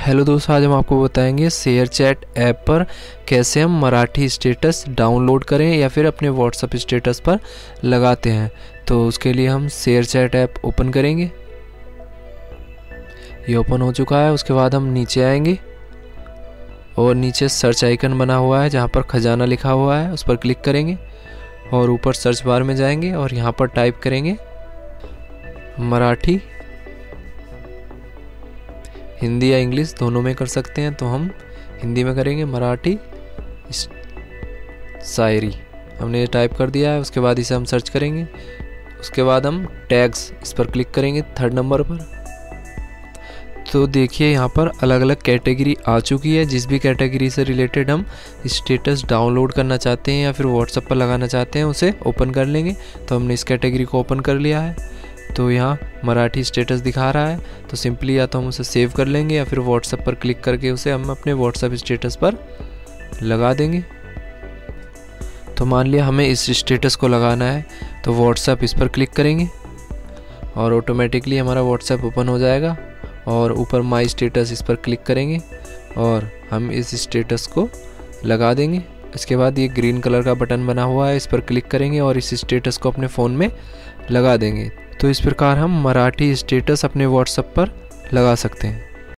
Hello दोस्तों, आज हम आपको बताएंगे शेयर चैट ऐप पर कैसे हम मराठी स्टेटस डाउनलोड करें या फिर अपने व्हाट्सएप स्टेटस पर लगाते हैं। तो उसके लिए हम शेयर चैट ऐप ओपन करेंगे। ये ओपन हो चुका है। उसके बाद हम नीचे आएंगे और नीचे सर्च आइकन बना हुआ है जहाँ पर खजाना लिखा हुआ है, उस पर क्लिक करेंगे और ऊपर सर्च बार में जाएंगे और यहाँ पर टाइप करेंगे मराठी। हिंदी या इंग्लिश दोनों में कर सकते हैं, तो हम हिंदी में करेंगे मराठी शायरी। हमने ये टाइप कर दिया है। उसके बाद इसे हम सर्च करेंगे। उसके बाद हम टैग्स इस पर क्लिक करेंगे 3rd नंबर पर। तो देखिए यहाँ पर अलग अलग कैटेगरी आ चुकी है। जिस भी कैटेगरी से रिलेटेड हम स्टेटस डाउनलोड करना चाहते हैं या फिर व्हाट्सएप पर लगाना चाहते हैं उसे ओपन कर लेंगे। तो हमने इस कैटेगरी को ओपन कर लिया है। तो यहाँ मराठी स्टेटस दिखा रहा है, तो सिंपली या तो हम उसे सेव कर लेंगे या फिर व्हाट्सएप पर क्लिक करके उसे हम अपने व्हाट्सएप स्टेटस पर लगा देंगे। तो मान लिया हमें इस स्टेटस को लगाना है, तो व्हाट्सएप इस पर क्लिक करेंगे और ऑटोमेटिकली हमारा व्हाट्सएप ओपन हो जाएगा। और ऊपर माई स्टेटस इस पर क्लिक करेंगे और हम इस स्टेटस को लगा देंगे। इसके बाद ये ग्रीन कलर का बटन बना हुआ है, इस पर क्लिक करेंगे और इस स्टेटस को अपने फ़ोन में लगा देंगे। तो इस प्रकार हम मराठी स्टेटस अपने व्हाट्सएप पर लगा सकते हैं।